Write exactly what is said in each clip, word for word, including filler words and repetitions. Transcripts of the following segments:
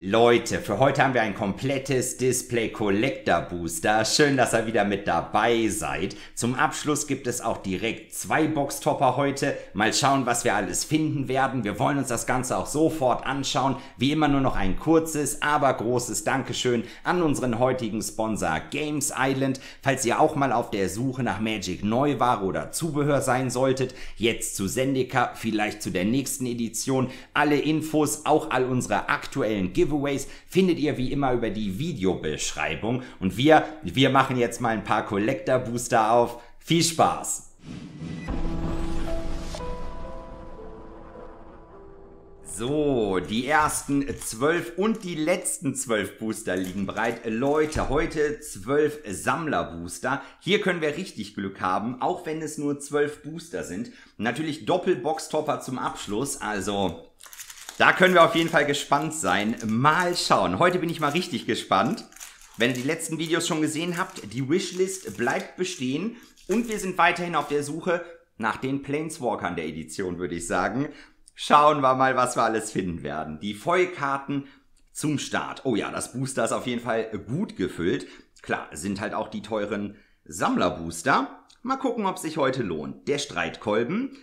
Leute, für heute haben wir ein komplettes Display Collector Booster. Schön, dass ihr wieder mit dabei seid. Zum Abschluss gibt es auch direkt zwei Boxtopper heute. Mal schauen, was wir alles finden werden. Wir wollen uns das Ganze auch sofort anschauen. Wie immer nur noch ein kurzes, aber großes Dankeschön an unseren heutigen Sponsor Games Island. Falls ihr auch mal auf der Suche nach Magic Neuware oder Zubehör sein solltet, jetzt zu Zendika, vielleicht zu der nächsten Edition. Alle Infos, auch all unsere aktuellen Giveaways findet ihr wie immer über die Videobeschreibung. Und wir, wir machen jetzt mal ein paar Collector Booster auf. Viel Spaß! So, die ersten zwölf und die letzten zwölf Booster liegen bereit. Leute, heute zwölf Sammlerbooster. Hier können wir richtig Glück haben, auch wenn es nur zwölf Booster sind. Natürlich Doppelboxtopper zum Abschluss, also da können wir auf jeden Fall gespannt sein. Mal schauen. Heute bin ich mal richtig gespannt. Wenn ihr die letzten Videos schon gesehen habt, die Wishlist bleibt bestehen. Und wir sind weiterhin auf der Suche nach den Planeswalkern der Edition, würde ich sagen. Schauen wir mal, was wir alles finden werden. Die Foilkarten zum Start. Oh ja, das Booster ist auf jeden Fall gut gefüllt. Klar, sind halt auch die teuren Sammlerbooster. Mal gucken, ob es sich heute lohnt. Der Streitkolben.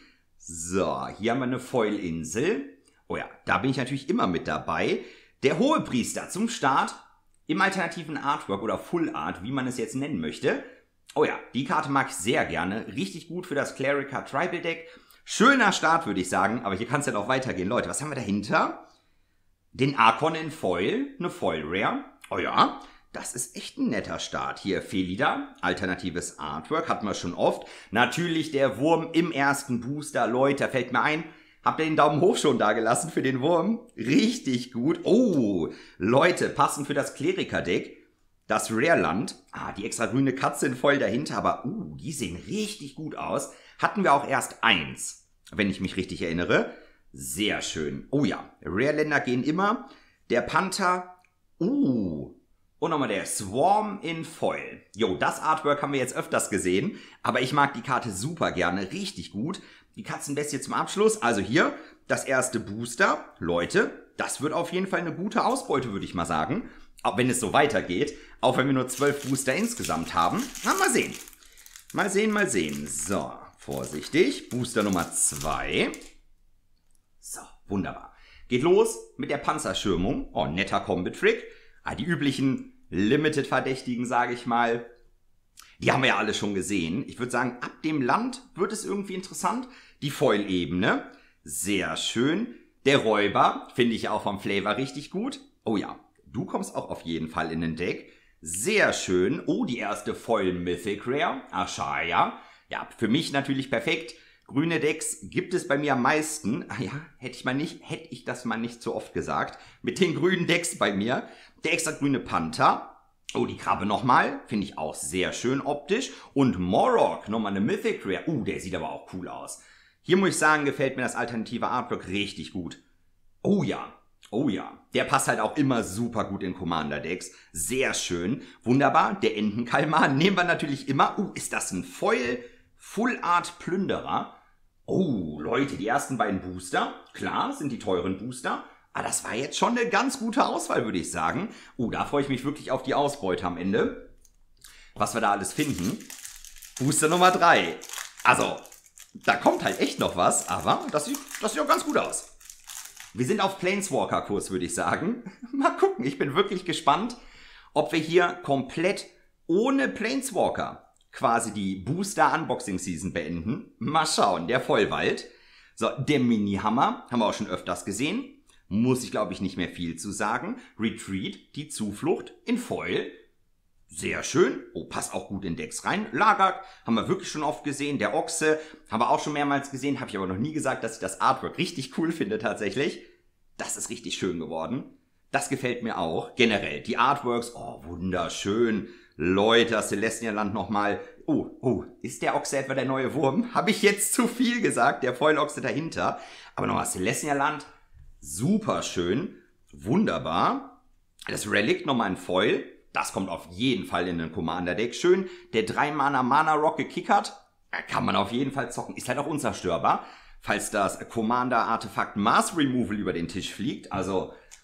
So, hier haben wir eine Foil-Insel. Oh ja, da bin ich natürlich immer mit dabei. Der Hohepriester zum Start im alternativen Artwork oder Full Art, wie man es jetzt nennen möchte. Oh ja, die Karte mag ich sehr gerne. Richtig gut für das Clerica Tribal Deck. Schöner Start, würde ich sagen. Aber hier kann es ja noch weitergehen. Leute, was haben wir dahinter? Den Archon in Foil. Eine Foil Rare. Oh ja, das ist echt ein netter Start. Hier Felida, alternatives Artwork. Hatten wir schon oft. Natürlich der Wurm im ersten Booster. Leute, da fällt mir ein, habt ihr den Daumen hoch schon da gelassen für den Wurm? Richtig gut. Oh, Leute, passend für das Clerica-Deck. Das Rare-Land. Ah, die extra grüne Katze in Foil dahinter. Aber, uh, die sehen richtig gut aus. Hatten wir auch erst eins, wenn ich mich richtig erinnere. Sehr schön. Oh ja, Rare-Länder gehen immer. Der Panther. Uh, und nochmal der Swarm in Foil. Jo, das Artwork haben wir jetzt öfters gesehen. Aber ich mag die Karte super gerne. Richtig gut. Die Katzenbestie zum Abschluss. Also hier das erste Booster. Leute, das wird auf jeden Fall eine gute Ausbeute, würde ich mal sagen. Auch wenn es so weitergeht. Auch wenn wir nur zwölf Booster insgesamt haben. Na, mal sehen. Mal sehen, mal sehen. So, vorsichtig. Booster Nummer zwei. So, wunderbar. Geht los mit der Panzerschirmung. Oh, netter Combi-Trick. Ah, die üblichen Limited-Verdächtigen, sage ich mal. Die haben wir ja alle schon gesehen. Ich würde sagen, ab dem Land wird es irgendwie interessant. Die Foil-Ebene, sehr schön. Der Räuber, finde ich auch vom Flavor richtig gut. Oh ja, du kommst auch auf jeden Fall in den Deck. Sehr schön. Oh, die erste Foil Mythic Rare, Ashaya. Ja, für mich natürlich perfekt. Grüne Decks gibt es bei mir am meisten. Ah ja, hätte ich mal nicht, hätte ich das mal nicht so oft gesagt. Mit den grünen Decks bei mir. Der extra grüne Panther. Oh, die Krabbe nochmal. Finde ich auch sehr schön optisch. Und Morok, nochmal eine Mythic Rare. Uh, der sieht aber auch cool aus. Hier muss ich sagen, gefällt mir das alternative Artwork richtig gut. Oh ja, oh ja. Der passt halt auch immer super gut in Commander-Decks. Sehr schön. Wunderbar. Der Entenkalmar nehmen wir natürlich immer. Uh, ist das ein Foil Full Art Plünderer? Oh, Leute, die ersten beiden Booster. Klar, sind die teuren Booster. Aber das war jetzt schon eine ganz gute Auswahl, würde ich sagen. Oh, da freue ich mich wirklich auf die Ausbeute am Ende. Was wir da alles finden. Booster Nummer drei. Also, da kommt halt echt noch was, aber das sieht, das sieht auch ganz gut aus. Wir sind auf Planeswalker-Kurs, würde ich sagen. Mal gucken, ich bin wirklich gespannt, ob wir hier komplett ohne Planeswalker quasi die Booster-Unboxing-Season beenden. Mal schauen, der Vollwald. So, der Mini-Hammer haben wir auch schon öfters gesehen. Muss ich, glaube ich, nicht mehr viel zu sagen. Retreat, die Zuflucht in Foil. Sehr schön. Oh, passt auch gut in Decks rein. Lagak haben wir wirklich schon oft gesehen. Der Ochse haben wir auch schon mehrmals gesehen. Habe ich aber noch nie gesagt, dass ich das Artwork richtig cool finde tatsächlich. Das ist richtig schön geworden. Das gefällt mir auch. Generell, die Artworks, oh, wunderschön. Leute, das Celestialand nochmal. Oh, oh, ist der Ochse etwa der neue Wurm? Habe ich jetzt zu viel gesagt? Der Foil-Ochse dahinter. Aber nochmal Celestialand. Super schön, wunderbar. Das Relic nochmal in Foil. Das kommt auf jeden Fall in den Commander-Deck. Schön, der drei Mana Mana Rock gekickert. Kann man auf jeden Fall zocken. Ist halt auch unzerstörbar, falls das Commander-Artefakt Mass Removal über den Tisch fliegt. Also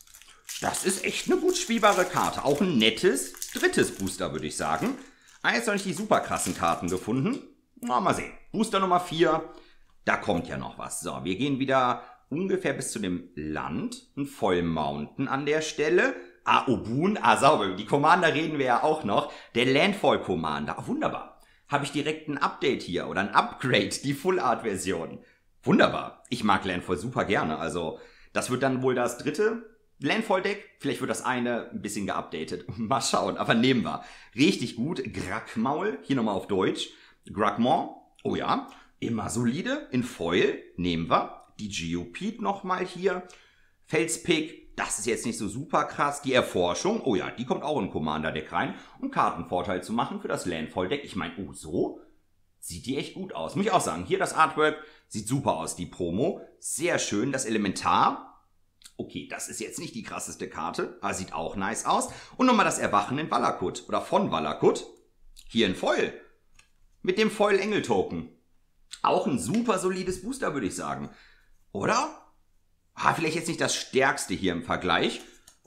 Das ist echt eine gut spielbare Karte. Auch ein nettes drittes Booster, würde ich sagen. Ah, jetzt noch nicht die super krassen Karten gefunden. Na, mal sehen. Booster Nummer vier. Da kommt ja noch was. So, wir gehen wieder ungefähr bis zu dem Land. Ein Vollmountain an der Stelle. Ah, Obun. Ah, sauber. Über die Commander reden wir ja auch noch. Der Landfall Commander. Ah, wunderbar. Habe ich direkt ein Update hier oder ein Upgrade, die Full Art Version. Wunderbar. Ich mag Landfall super gerne. Also, das wird dann wohl das dritte Landfall-Deck. Vielleicht wird das eine ein bisschen geupdatet. Mal schauen, aber nehmen wir. Richtig gut. Gragmaul, hier nochmal auf Deutsch. Gragmont, oh ja, immer solide. In Foil nehmen wir. Die Geopede nochmal hier. Felspick, das ist jetzt nicht so super krass. Die Erforschung, oh ja, die kommt auch in Commander-Deck rein, um Kartenvorteil zu machen für das Landfall-Deck. Ich meine, oh so, sieht die echt gut aus. Muss ich auch sagen, hier das Artwork sieht super aus, die Promo. Sehr schön, das Elementar. Okay, das ist jetzt nicht die krasseste Karte, aber sieht auch nice aus. Und nochmal das Erwachen in Valakut oder von Valakut. Hier in Foil. Mit dem Foil-Engel-Token. Auch ein super solides Booster, würde ich sagen. Oder? Ah, vielleicht jetzt nicht das stärkste hier im Vergleich.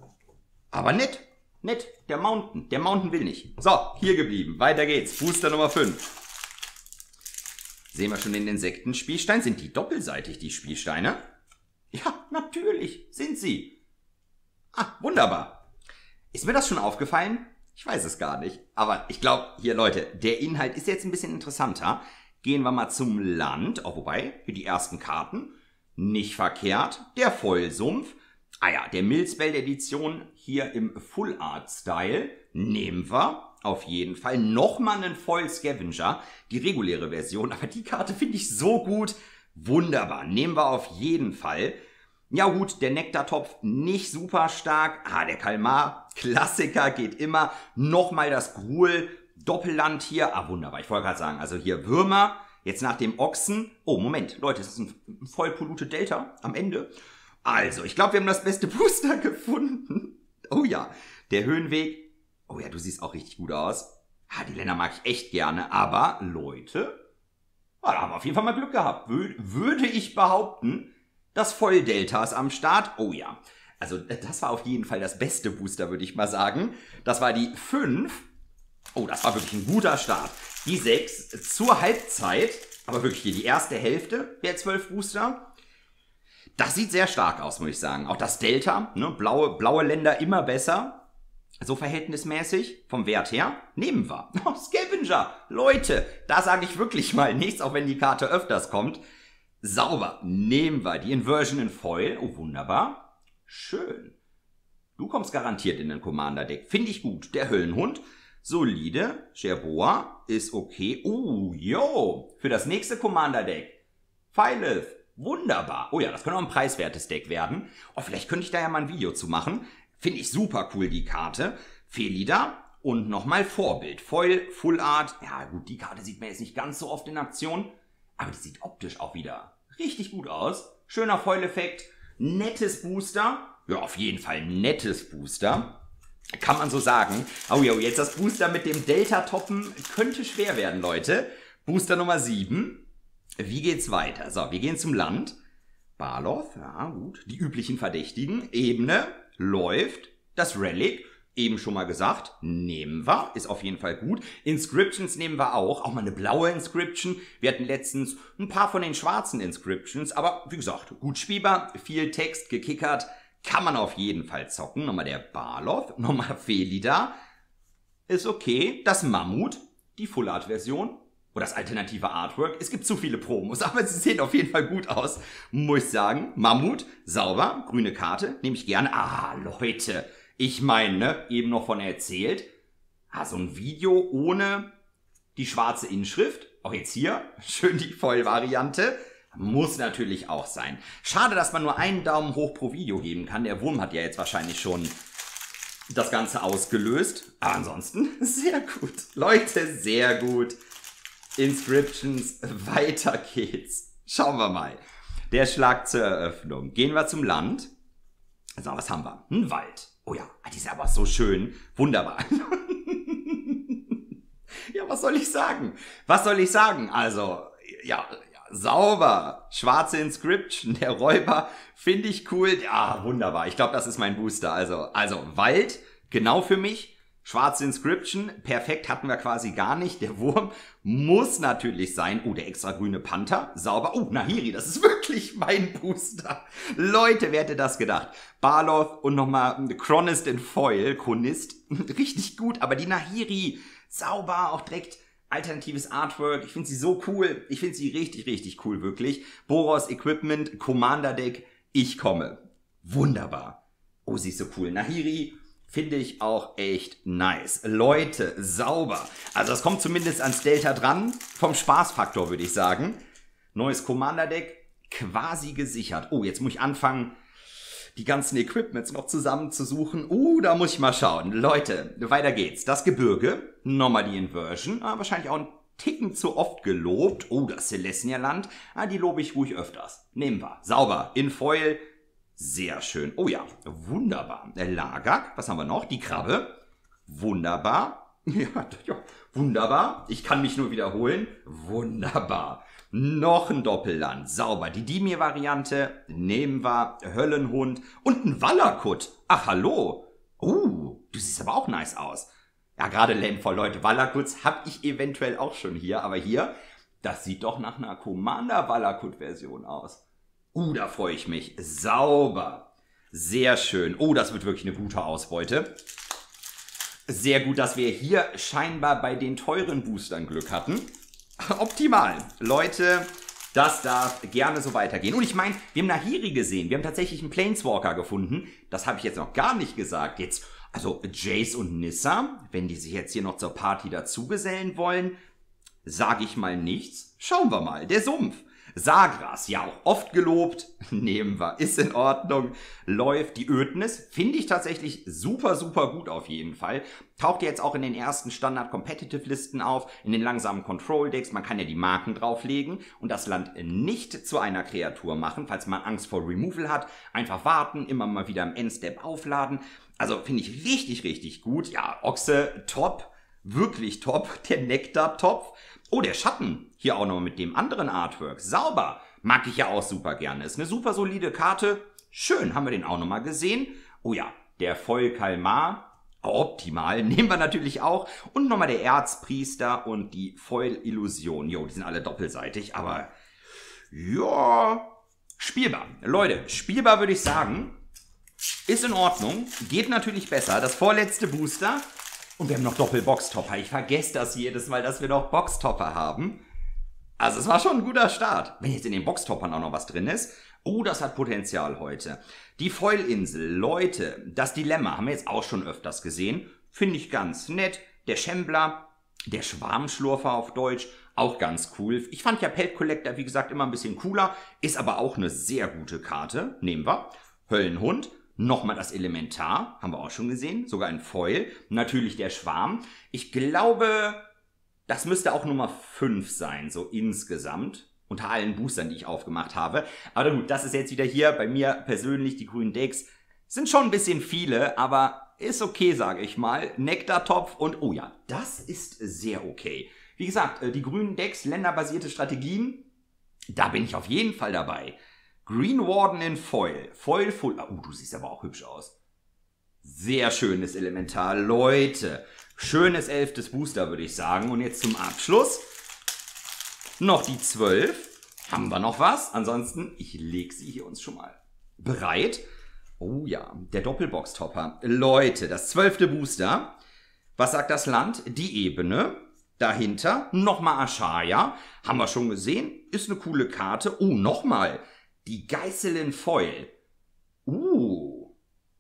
Aber nett. Nett. Der Mountain. Der Mountain will nicht. So, hier geblieben. Weiter geht's. Booster Nummer fünf. Sehen wir schon den Insektenspielstein. Sind die doppelseitig, die Spielsteine? Ja, natürlich sind sie. Ah, wunderbar. Ist mir das schon aufgefallen? Ich weiß es gar nicht. Aber ich glaube, hier Leute, der Inhalt ist jetzt ein bisschen interessanter. Gehen wir mal zum Land. Oh, wobei, hier die ersten Karten. Nicht verkehrt. Der Vollsumpf. Ah ja, der Milspell Edition hier im Full Art Style. Nehmen wir auf jeden Fall. Nochmal einen Foil Scavenger. Die reguläre Version. Aber die Karte finde ich so gut. Wunderbar, nehmen wir auf jeden Fall. Ja gut, der Nektartopf nicht super stark. Ah, der Kalmar, Klassiker, geht immer. Nochmal das Gruel, Doppelland hier. Ah, wunderbar, ich wollte gerade sagen, also hier Würmer. Jetzt nach dem Ochsen. Oh, Moment, Leute, das ist ein voll polluted Delta am Ende. Also, ich glaube, wir haben das beste Booster gefunden. Oh ja, der Höhenweg. Oh ja, du siehst auch richtig gut aus. Ah, die Länder mag ich echt gerne. Aber, Leute... Ah, da haben wir auf jeden Fall mal Glück gehabt. Wür würde ich behaupten, das Volldelta ist am Start. Oh ja, also das war auf jeden Fall das beste Booster, würde ich mal sagen. Das war die fünf. Oh, das war wirklich ein guter Start. Die sechs zur Halbzeit, aber wirklich hier die erste Hälfte der zwölf Booster. Das sieht sehr stark aus, muss ich sagen. Auch das Delta, ne, blaue, blaue Länder immer besser. So verhältnismäßig, vom Wert her, nehmen wir. Oh, Scavenger, Leute, da sage ich wirklich mal nichts, auch wenn die Karte öfters kommt. Sauber, nehmen wir die Inversion in Foil. Oh, wunderbar. Schön. Du kommst garantiert in den Commander-Deck. Finde ich gut. Der Höllenhund, solide. Jerboa ist okay. Oh, yo, für das nächste Commander-Deck. Pfeileth, wunderbar. Oh ja, das könnte auch ein preiswertes Deck werden. Oh, vielleicht könnte ich da ja mal ein Video zu machen. Finde ich super cool, die Karte. Felida und nochmal Vorbild. Foil, Full Art. Ja gut, die Karte sieht man jetzt nicht ganz so oft in Aktion. Aber die sieht optisch auch wieder richtig gut aus. Schöner Foil-Effekt. Nettes Booster. Ja, auf jeden Fall nettes Booster. Kann man so sagen. Oh ja, jetzt das Booster mit dem Delta-Toppen könnte schwer werden, Leute. Booster Nummer sieben. Wie geht's weiter? So, wir gehen zum Land. Barloth, ja gut. Die üblichen Verdächtigen. Ebene. Läuft, das Relic, eben schon mal gesagt, nehmen wir, ist auf jeden Fall gut. Inscriptions nehmen wir auch, auch mal eine blaue Inscription. Wir hatten letztens ein paar von den schwarzen Inscriptions, aber wie gesagt, gut spielbar, viel Text gekickert, kann man auf jeden Fall zocken. Nochmal der Barloth, nochmal Felida, ist okay. Das Mammut, die Full Art Version. Oder das alternative Artwork. Es gibt zu viele Promos, aber sie sehen auf jeden Fall gut aus, muss ich sagen. Mammut, sauber, grüne Karte, nehme ich gerne. Ah, Leute, ich meine, ne, eben noch von erzählt. Ah, so ein Video ohne die schwarze Inschrift. Auch jetzt hier, schön die Vollvariante. Muss natürlich auch sein. Schade, dass man nur einen Daumen hoch pro Video geben kann. Der Wurm hat ja jetzt wahrscheinlich schon das Ganze ausgelöst. Aber ansonsten, sehr gut. Leute, sehr gut. Inscriptions, weiter geht's. Schauen wir mal. Der Schlag zur Eröffnung. Gehen wir zum Land. So, was haben wir? Ein Wald. Oh ja, die ist aber so schön. Wunderbar. Ja, was soll ich sagen? Was soll ich sagen? Also, ja, ja sauber. Schwarze Inscription, der Räuber, finde ich cool. Ja, wunderbar. Ich glaube, das ist mein Booster. Also, also Wald, genau für mich. Schwarze Inscription, perfekt, hatten wir quasi gar nicht. Der Wurm muss natürlich sein. Oh, der extra grüne Panther, sauber. Oh, Nahiri, das ist wirklich mein Booster. Leute, wer hätte das gedacht? Barloth und nochmal Chronist in Foil, Chronist, richtig gut. Aber die Nahiri, sauber, auch direkt alternatives Artwork. Ich finde sie so cool. Ich finde sie richtig, richtig cool, wirklich. Boros Equipment, Commander Deck, ich komme. Wunderbar. Oh, sie ist so cool. Nahiri finde ich auch echt nice. Leute, sauber. Also das kommt zumindest ans Delta dran. Vom Spaßfaktor würde ich sagen. Neues Commander-Deck, quasi gesichert. Oh, jetzt muss ich anfangen, die ganzen Equipments noch zusammenzusuchen. Uh, da muss ich mal schauen. Leute, weiter geht's. Das Gebirge, nochmal die Inversion. Ah, wahrscheinlich auch ein Ticken zu oft gelobt. Oh, das Celestia-Land. Ah, die lobe ich ruhig öfters. Nehmen wir. Sauber. In Foil. Sehr schön. Oh ja, wunderbar. Der Lagak, was haben wir noch? Die Krabbe. Wunderbar. Ja, ja, wunderbar. Ich kann mich nur wiederholen. Wunderbar. Noch ein Doppelland. Sauber. Die Dimir-Variante nehmen wir. Höllenhund und ein Wallakut. Ach, hallo. Oh, du siehst aber auch nice aus. Ja, gerade Landfall, Leute. Wallakuts habe ich eventuell auch schon hier. Aber hier, das sieht doch nach einer Commander-Wallakut-Version aus. Uh, da freue ich mich. Sauber. Sehr schön. Oh, das wird wirklich eine gute Ausbeute. Sehr gut, dass wir hier scheinbar bei den teuren Boostern Glück hatten. Optimal. Leute, das darf gerne so weitergehen. Und ich meine, wir haben Nahiri gesehen. Wir haben tatsächlich einen Planeswalker gefunden. Das habe ich jetzt noch gar nicht gesagt. Jetzt, also Jace und Nissa, wenn die sich jetzt hier noch zur Party dazugesellen wollen, sage ich mal nichts. Schauen wir mal. Der Sumpf. Sagras, ja auch oft gelobt, nehmen wir, ist in Ordnung, läuft. Die Ödnis finde ich tatsächlich super, super gut auf jeden Fall. Taucht jetzt auch in den ersten Standard-Competitive-Listen auf, in den langsamen Control-Decks. Man kann ja die Marken drauflegen und das Land nicht zu einer Kreatur machen, falls man Angst vor Removal hat. Einfach warten, immer mal wieder im Endstep aufladen. Also finde ich richtig, richtig gut. Ja, Ochse, top, wirklich top. Der Nektar-Topf. Oh, der Schatten, hier auch noch mit dem anderen Artwork. Sauber, mag ich ja auch super gerne. Ist eine super solide Karte. Schön, haben wir den auch noch mal gesehen. Oh ja, der Foil Kalmar, optimal, nehmen wir natürlich auch. Und nochmal der Erzpriester und die Foil Illusion. Jo, die sind alle doppelseitig, aber ja, spielbar. Leute, spielbar würde ich sagen. Ist in Ordnung, geht natürlich besser. Das vorletzte Booster. Und wir haben noch Doppel-Boxtopper. Ich vergesse das jedes Mal, dass wir noch Boxtopper haben. Also es war schon ein guter Start. Wenn jetzt in den Boxtoppern auch noch was drin ist. Oh, das hat Potenzial heute. Die Foil-Insel. Leute, das Dilemma haben wir jetzt auch schon öfters gesehen. Finde ich ganz nett. Der Shambler, der Schwarmschlurfer auf Deutsch, auch ganz cool. Ich fand ja Pelt Collector, wie gesagt, immer ein bisschen cooler. Ist aber auch eine sehr gute Karte. Nehmen wir. Höllenhund. Nochmal das Elementar, haben wir auch schon gesehen, sogar ein Foil. Natürlich der Schwarm. Ich glaube, das müsste auch Nummer fünf sein, so insgesamt. Unter allen Boostern, die ich aufgemacht habe. Aber gut, das ist jetzt wieder hier bei mir persönlich. Die grünen Decks sind schon ein bisschen viele, aber ist okay, sage ich mal. Nektartopf und, oh ja, das ist sehr okay. Wie gesagt, die grünen Decks, länderbasierte Strategien, da bin ich auf jeden Fall dabei. Green Warden in Foil. Foil Full. Oh, du siehst aber auch hübsch aus. Sehr schönes Elementar. Leute, schönes elftes Booster, würde ich sagen. Und jetzt zum Abschluss noch die zwölf. Haben wir noch was? Ansonsten, ich lege sie hier uns schon mal bereit. Oh ja, der Doppelbox-Topper. Leute, das zwölfte Booster. Was sagt das Land? Die Ebene. Dahinter nochmal Ashaya. Haben wir schon gesehen. Ist eine coole Karte. Oh, nochmal. Die Geißelin Foil. Uh,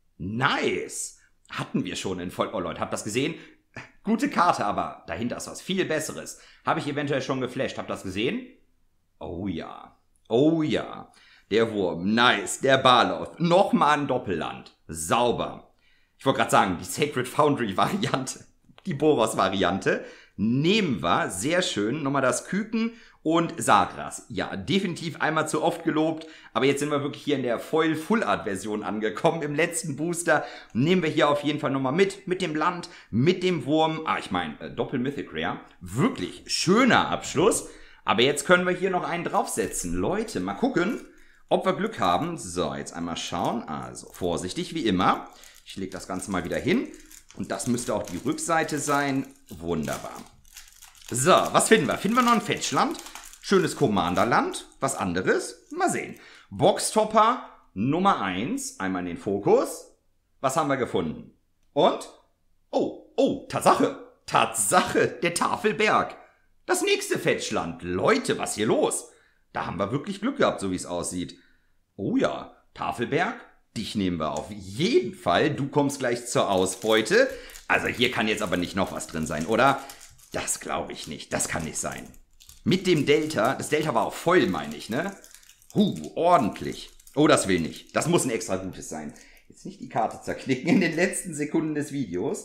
nice. Hatten wir schon in Foil. Oh Leute, habt das gesehen? Gute Karte, aber dahinter ist was viel Besseres. Habe ich eventuell schon geflasht. Habt das gesehen? Oh ja. Oh ja. Der Wurm. Nice. Der Barloth. Nochmal ein Doppelland. Sauber. Ich wollte gerade sagen, die Sacred Foundry Variante. Die Boros Variante. Nehmen wir. Sehr schön. Nochmal das Küken. Und Sagras. Ja, definitiv einmal zu oft gelobt. Aber jetzt sind wir wirklich hier in der Foil Full Art Version angekommen. Im letzten Booster nehmen wir hier auf jeden Fall nochmal mit. Mit dem Land, mit dem Wurm. Ah, ich meine, äh, Doppel Mythic Rare. Wirklich schöner Abschluss. Aber jetzt können wir hier noch einen draufsetzen. Leute, mal gucken, ob wir Glück haben. So, jetzt einmal schauen. Also, vorsichtig wie immer. Ich lege das Ganze mal wieder hin. Und das müsste auch die Rückseite sein. Wunderbar. So, was finden wir? Finden wir noch ein Fetchland? Schönes Commanderland. Was anderes? Mal sehen. Boxtopper Nummer eins. Einmal in den Fokus. Was haben wir gefunden? Und? Oh, oh, Tatsache. Tatsache, der Tafelberg. Das nächste Fetchland. Leute, was hier los? Da haben wir wirklich Glück gehabt, so wie es aussieht. Oh ja, Tafelberg, dich nehmen wir auf jeden Fall. Du kommst gleich zur Ausbeute. Also hier kann jetzt aber nicht noch was drin sein, oder? Das glaube ich nicht. Das kann nicht sein. Mit dem Delta, das Delta war auch voll, meine ich, ne? Huh, ordentlich. Oh, das will nicht. Das muss ein extra gutes sein. Jetzt nicht die Karte zerknicken in den letzten Sekunden des Videos.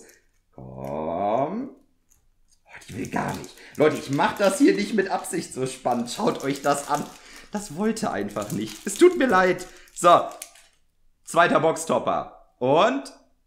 Komm. Oh, die will gar nicht. Leute, ich mache das hier nicht mit Absicht so spannend. Schaut euch das an. Das wollte einfach nicht. Es tut mir leid. So. Zweiter Boxtopper. Und?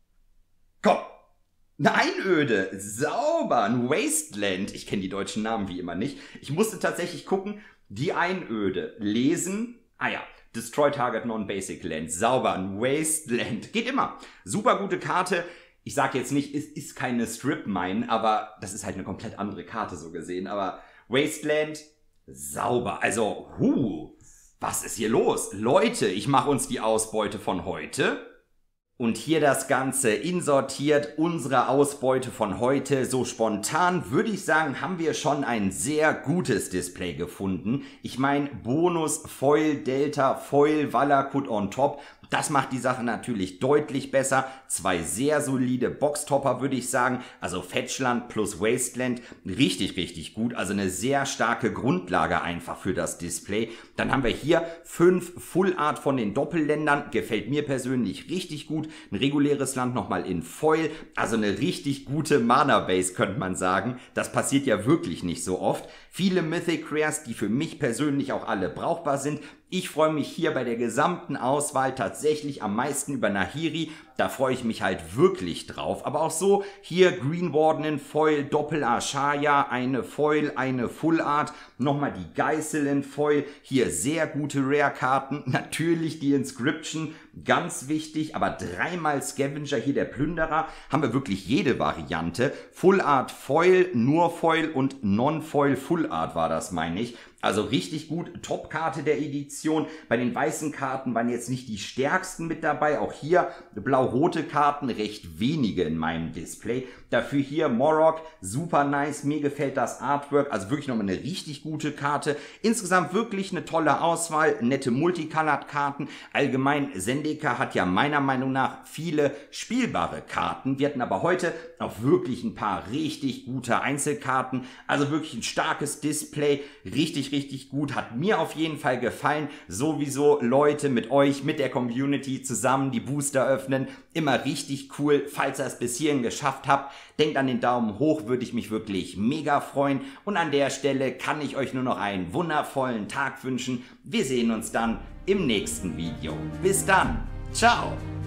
Komm. Eine Einöde. Sauber. Ein Wasteland. Ich kenne die deutschen Namen wie immer nicht. Ich musste tatsächlich gucken. Die Einöde. Lesen. Ah ja. Destroy Target Non-Basic Land. Sauber. Ein Wasteland. Geht immer. Super gute Karte. Ich sage jetzt nicht, es ist keine Strip-Mine, aber das ist halt eine komplett andere Karte so gesehen. Aber Wasteland, sauber. Also, huh, was ist hier los? Leute, ich mache uns die Ausbeute von heute. Und hier das Ganze insortiert, unsere Ausbeute von heute. So spontan würde ich sagen, haben wir schon ein sehr gutes Display gefunden. Ich meine, Bonus, Foil, Delta, Foil, Valakut on top. Das macht die Sache natürlich deutlich besser. Zwei sehr solide Boxtopper, würde ich sagen. Also Fetchland plus Wasteland. Richtig, richtig gut. Also eine sehr starke Grundlage einfach für das Display. Dann haben wir hier fünf Full Art von den Doppelländern. Gefällt mir persönlich richtig gut. Ein reguläres Land nochmal in Foil. Also eine richtig gute Mana-Base, könnte man sagen. Das passiert ja wirklich nicht so oft. Viele Mythic Rares, die für mich persönlich auch alle brauchbar sind. Ich freue mich hier bei der gesamten Auswahl tatsächlich am meisten über Nahiri. Da freue ich mich halt wirklich drauf. Aber auch so, hier Green Warden in Foil, Doppel Ashaya, eine Foil, eine Full Art, nochmal die Geißel in Foil. Hier sehr gute Rare-Karten, natürlich die Inscription, ganz wichtig, aber dreimal Scavenger, hier der Plünderer, haben wir wirklich jede Variante. Full Art Foil, nur Foil und Non-Foil Full Art war das, meine ich. Also richtig gut, Top-Karte der Edition. Bei den weißen Karten waren jetzt nicht die stärksten mit dabei. Auch hier blau-rote Karten, recht wenige in meinem Display. Dafür hier Morok, super nice, mir gefällt das Artwork. Also wirklich nochmal eine richtig gute Karte. Insgesamt wirklich eine tolle Auswahl, nette Multicolored-Karten. Allgemein, Zendika hat ja meiner Meinung nach viele spielbare Karten. Wir hatten aber heute auch wirklich ein paar richtig gute Einzelkarten. Also wirklich ein starkes Display, richtig richtig gut, hat mir auf jeden Fall gefallen. Sowieso Leute mit euch, mit der Community zusammen die Booster öffnen, immer richtig cool. Falls ihr es bis hierhin geschafft habt, denkt an den Daumen hoch, würde ich mich wirklich mega freuen. Und an der Stelle kann ich euch nur noch einen wundervollen Tag wünschen. Wir sehen uns dann im nächsten Video. Bis dann, ciao!